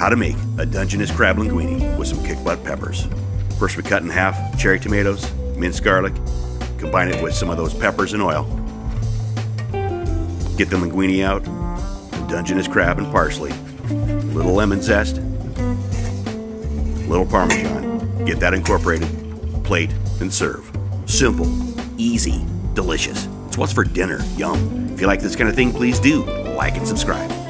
How to make a Dungeness Crab Linguine with some kick-butt peppers. First we cut in half cherry tomatoes, minced garlic, combine it with some of those peppers and oil. Get the linguine out, the Dungeness crab and parsley, a little lemon zest, a little Parmesan. Get that incorporated, plate, and serve. Simple, easy, delicious. It's what's for dinner. Yum. If you like this kind of thing, please do like and subscribe.